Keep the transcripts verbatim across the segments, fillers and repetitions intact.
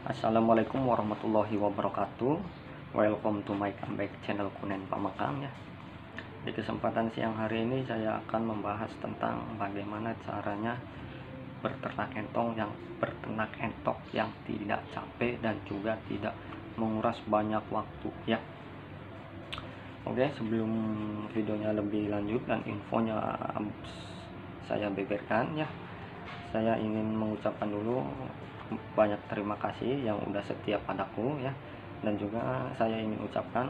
Assalamualaikum warahmatullahi wabarakatuh. Welcome to my comeback channel Kunen Pamakang ya. Di kesempatan siang hari ini saya akan membahas tentang bagaimana caranya berternak entong yang berternak entok yang tidak capek dan juga tidak menguras banyak waktu ya. Oke, sebelum videonya lebih lanjut dan infonya saya beberkan ya, saya ingin mengucapkan dulu banyak terima kasih yang udah setia padaku ya, dan juga saya ingin ucapkan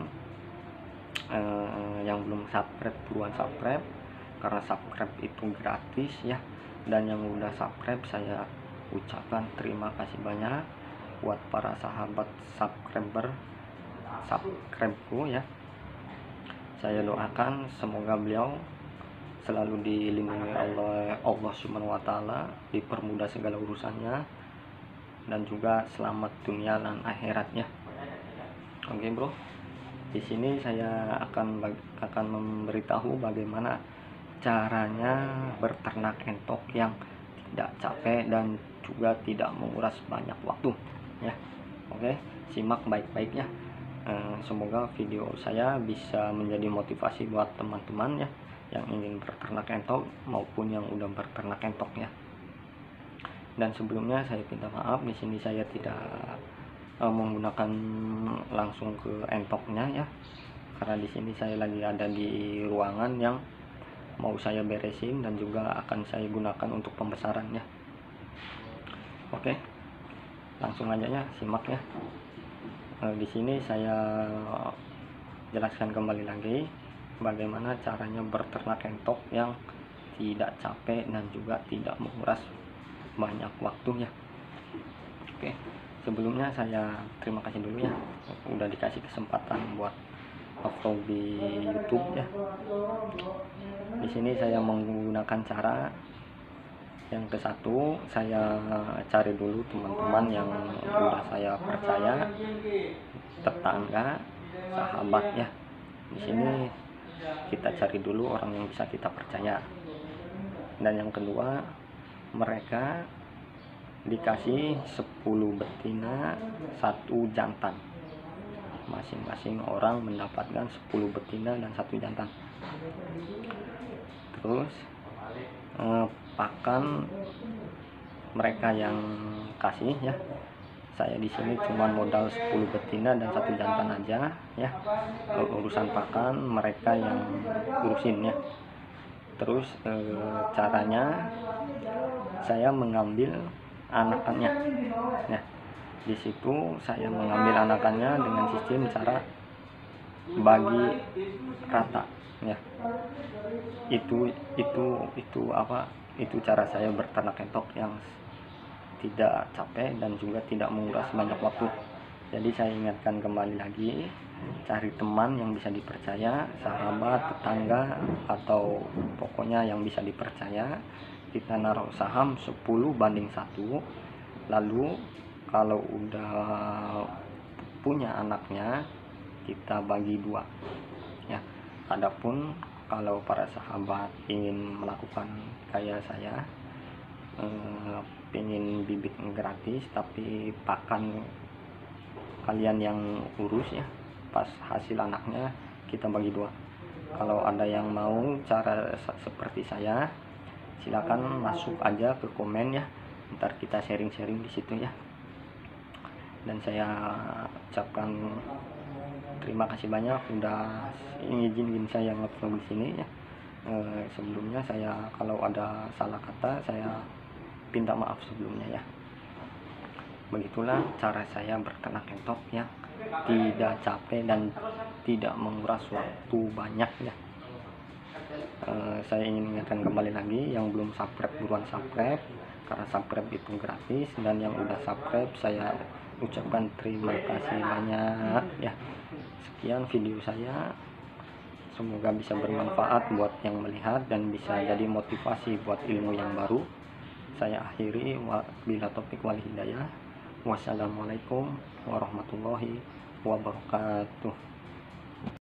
eh, yang belum subscribe buruan subscribe, karena subscribe itu gratis ya. Dan yang udah subscribe saya ucapkan terima kasih banyak buat para sahabat subscriber subscribeku ya. Saya doakan semoga beliau selalu dilindungi oleh Allah Subhanahu wa taala, dipermudah segala urusannya, dan juga selamat dunia dan akhiratnya. Oke bro, di sini saya akan akan memberitahu bagaimana caranya berternak entok yang tidak capek dan juga tidak menguras banyak waktu ya. Oke, simak baik-baik ya. Eh, semoga video saya bisa menjadi motivasi buat teman-teman ya yang ingin berternak entok maupun yang udah berternak entok ya. Dan sebelumnya saya minta maaf, di sini saya tidak uh, menggunakan langsung ke entoknya ya, karena di sini saya lagi ada di ruangan yang mau saya beresin dan juga akan saya gunakan untuk pembesaran ya. Oke, langsung aja ya, simak ya. Uh, di sini saya jelaskan kembali lagi bagaimana caranya berternak entok yang tidak capek dan juga tidak menguras banyak waktunya. Oke, sebelumnya saya terima kasih dulu ya udah dikasih kesempatan buat upload di YouTube ya. Di sini saya menggunakan cara yang ke satu, saya cari dulu teman-teman yang udah saya percaya, tetangga, sahabat ya. Di sini kita cari dulu orang yang bisa kita percaya. Dan yang kedua, mereka dikasih sepuluh betina, satu jantan. Masing-masing orang mendapatkan sepuluh betina dan satu jantan. Terus eh, pakan mereka yang kasih ya. Saya di sini cuma modal sepuluh betina dan satu jantan aja ya. Urusan pakan mereka yang urusin ya. Terus eh, caranya saya mengambil anakannya. Nah, di situ saya mengambil anakannya dengan sistem cara bagi rata ya. Itu itu itu apa? Itu cara saya berternak entok yang tidak capek dan juga tidak menguras banyak waktu. Jadi saya ingatkan kembali lagi, cari teman yang bisa dipercaya, sahabat, tetangga, atau pokoknya yang bisa dipercaya. Kita naruh saham sepuluh banding satu, lalu kalau udah punya anaknya kita bagi dua ya. Adapun kalau para sahabat ingin melakukan kayak saya, eh, ingin bibit gratis tapi pakan kalian yang urus ya, pas hasil anaknya kita bagi dua. Kalau ada yang mau cara seperti saya, silakan masuk aja ke komen ya, ntar kita sharing-sharing di situ ya. Dan saya ucapkan terima kasih banyak udah izinin saya ngupload di sini ya. E, sebelumnya saya kalau ada salah kata saya minta maaf sebelumnya ya. Begitulah cara saya berternak entok yang tidak capek dan tidak menguras waktu banyak ya. Uh, saya ingin ingatkan kembali lagi, yang belum subscribe buruan subscribe, karena subscribe itu gratis. Dan yang udah subscribe saya ucapkan terima kasih banyak ya. Sekian video saya, semoga bisa bermanfaat buat yang melihat dan bisa jadi motivasi buat ilmu yang baru. Saya akhiri, wabillahi taufik wal hidayah. Wassalamualaikum warahmatullahi wabarakatuh.